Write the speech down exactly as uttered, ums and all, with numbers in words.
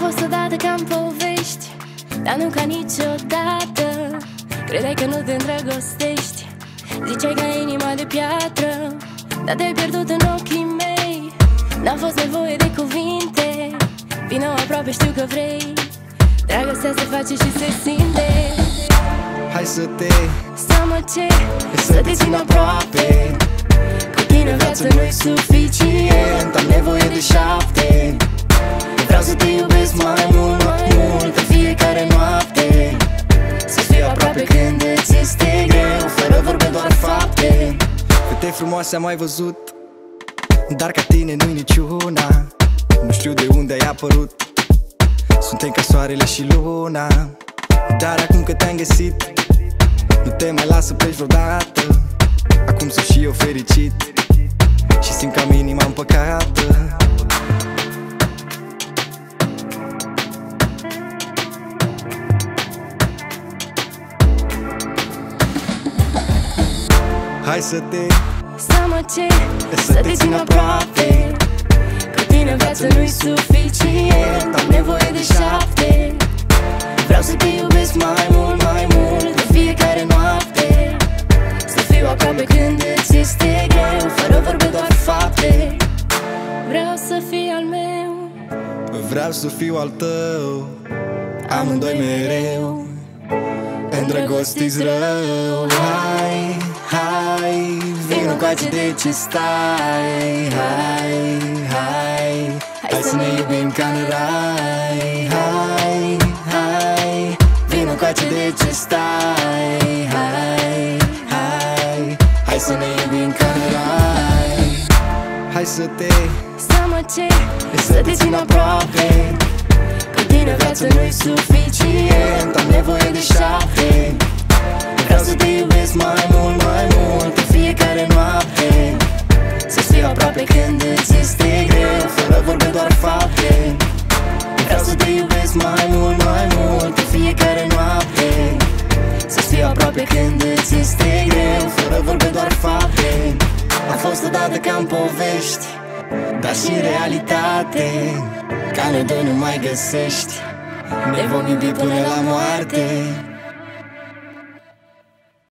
fost odată ca în povești, dar nu ca niciodată. Credeai că nu te îndrăgostești, ziceai că ai inima de piatră, dar te-ai pierdut în ochii mei. N-a fost nevoie de cuvinte, vino aproape, știu că vrei. Dragostea se face și se simte. Hai să te Să-mă cer, să te țin aproape. Cu tine viața nu-i suficient, am nevoie de șapte. Vreau să te iubesc mai mult, mai mult în fiecare noapte. Să fiu aproape când îți este greu, fără vorbe, doar fapte. Câte frumoase am mai văzut, dar ca tine nu-i niciuna. Nu știu de unde ai apărut, suntem ca soarele și luna. Dar acum că te-am găsit, nu te mai las să pleci vreodată. Acum sunt și eu fericit și simt că am inima împăcată. Hai să te Să mă cer, să te țin aproape. Cu tine viața nu-i suficient, am nevoie de șapte. Vreau să te iubesc mai mult, mai mult în fiecare noapte. Să fiu aproape când îți este greu, fără vorbe, doar fapte. Vreau să fii al meu, vreau să fiu al tău, amândoi mereu îndrăgostiți rău. Hai, hai, vino încoace, de ce stai? Hai, hai, hai să ne iubim ca în rai. Hai, hai, vino încoace, de ce stai? Hai, hai, hai să ne iubim ca în rai. Hai să te să mă cer, să te țin aproape. Cu tine viața nu-i suficient, am nevoie de șapte. Vreau să te iubesc mai mult, mai mult în fiecare noapte. Să fiu aproape când îți este greu, fără vorbe, doar fapte. Vreau să te iubesc mai mult, mai mult în fiecare noapte. Să fiu aproape când îți este greu, fără vorbe, doar fapte. A fost odată ca în povești, dar și în realitate. Ca noi doi nu mai găsești, ne vom iubi până la moarte.